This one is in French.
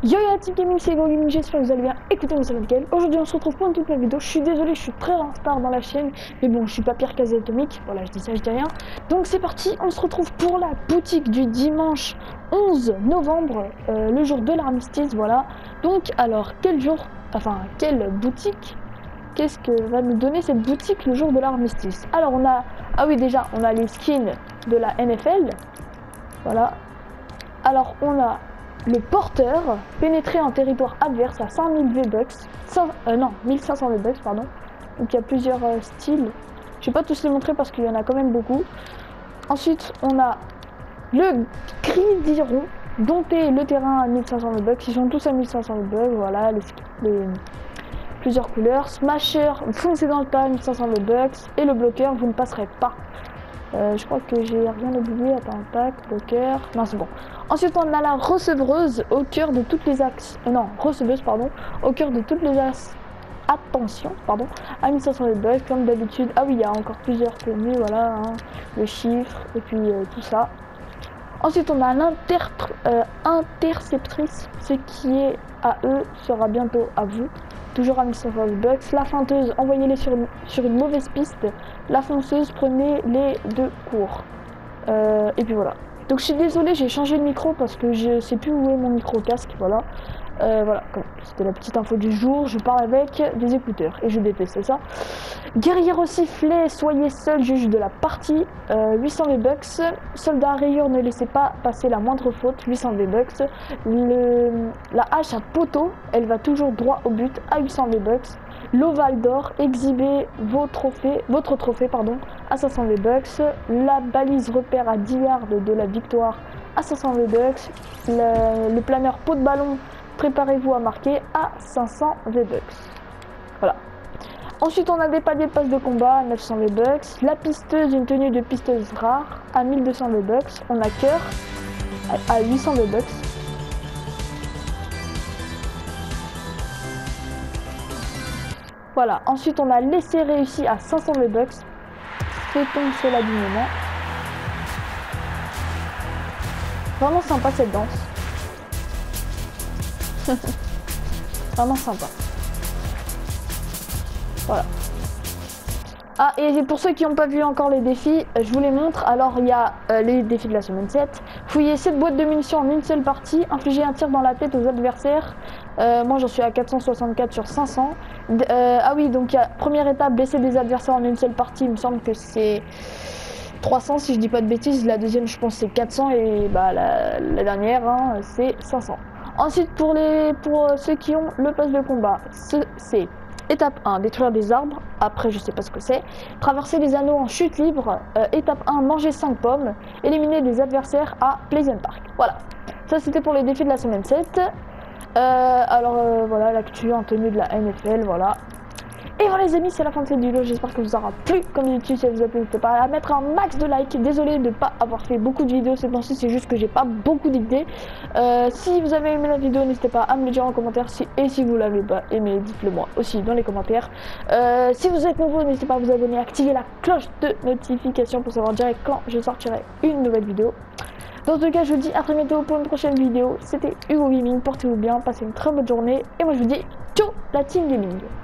Yo la team gaming, c'est Hugo Gaming, j'espère que vous allez bien. Écoutez, moi c'est Miguel. Aujourd'hui on se retrouve pour une toute nouvelle vidéo. Je suis désolé, je suis très en retard dans la chaîne, mais bon, je suis pas pire qu'Azé Atomique. Voilà, je dis ça, je dis rien. Donc c'est parti, on se retrouve pour la boutique du dimanche 11 novembre, le jour de l'armistice, voilà. Donc alors, quel jour, enfin, quelle boutique, qu'est-ce que va nous donner cette boutique le jour de l'armistice? Alors on a, ah oui déjà, on a les skins de la NFL, voilà. Alors on a le porteur, pénétrer en territoire adverse à 5000 V-Bucks, non, 1500 V-Bucks, pardon. Donc il y a plusieurs styles. Je vais pas tous les montrer parce qu'il y en a quand même beaucoup. Ensuite, on a le gridiron, dompter le terrain à 1500 V-Bucks. Ils sont tous à 1500 V-Bucks, voilà, les plusieurs couleurs. Smasher, foncez dans le tas, 1500 V-Bucks. Et le bloqueur, vous ne passerez pas. Je crois que j'ai rien oublié. Attends, tac, bloqueur. Non, c'est bon. Ensuite, on a la recevreuse au cœur de toutes les axes. Non, receveuse, pardon. Au cœur de toutes les axes. Attention, pardon. À 1500 V-Bucks, comme d'habitude. Ah oui, il y a encore plusieurs tenues, voilà. Hein, le chiffre, et puis tout ça. Ensuite, on a l'interceptrice. Ce qui est à eux sera bientôt à vous. Toujours à 1500 V-Bucks. La feinteuse, envoyez-les sur une mauvaise piste. La fonceuse, prenez-les de court. Et puis voilà. Donc je suis désolée, j'ai changé de micro parce que je sais plus où est mon micro casque. Voilà. Voilà, c'était la petite info du jour. Je parle avec des écouteurs et je déteste ça. Guerrier au sifflet, soyez seul juge de la partie. 800 V-Bucks. Soldat à rayure, ne laissez pas passer la moindre faute. 800 V-Bucks. La hache à poteau, elle va toujours droit au but à 800 V-Bucks. L'ovale d'or, exhibez votre trophée à 500 V-Bucks. La balise repère à 10 yards de la victoire à 500 V-Bucks. Le planeur pot de ballon, préparez-vous à marquer à 500 V-Bucks. Voilà. Ensuite, on a des paliers de passe de combat à 900 V-Bucks. La pisteuse, une tenue de pisteuse rare à 1200 V-Bucks. On a cœur à 800 V-Bucks. Voilà, ensuite on a l'essai réussi à 500 V-Bucks. Fait-on cela du moment? Vraiment sympa cette danse. Vraiment sympa. Voilà. Ah, et pour ceux qui n'ont pas vu encore les défis, je vous les montre. Alors il y a les défis de la semaine 7. Fouiller 7 boîtes de munitions en une seule partie. Infliger un tir dans la tête aux adversaires. Moi j'en suis à 464 sur 500. Ah oui, donc il y a première étape, blesser des adversaires en une seule partie. Il me semble que c'est 300 si je dis pas de bêtises. La deuxième je pense c'est 400 et bah, la dernière hein, c'est 500. Ensuite pour ceux qui ont le pass de combat, c'est étape 1, détruire des arbres. Après, je sais pas ce que c'est. Traverser les anneaux en chute libre. Étape 1, manger 5 pommes. Éliminer des adversaires à Pleasant Park. Voilà. Ça, c'était pour les défis de la semaine 7. Voilà, l'actu en tenue de la NFL. Voilà. Et voilà les amis, c'est la fin de cette vidéo, j'espère que vous aura plu. Comme d'habitude, si ça vous a plu, n'hésitez pas à mettre un max de likes. Désolé de ne pas avoir fait beaucoup de vidéos ces temps-ci, c'est juste que j'ai pas beaucoup d'idées. Si vous avez aimé la vidéo, n'hésitez pas à me le dire en commentaire. Et si vous l'avez pas aimé, dites-le moi aussi dans les commentaires. Si vous êtes nouveau, n'hésitez pas à vous abonner, à activer la cloche de notification pour savoir direct quand je sortirai une nouvelle vidéo. Dans ce cas, je vous dis à très bientôt pour une prochaine vidéo. C'était Hugo Gaming, portez-vous bien, passez une très bonne journée. Et moi je vous dis ciao la team gaming.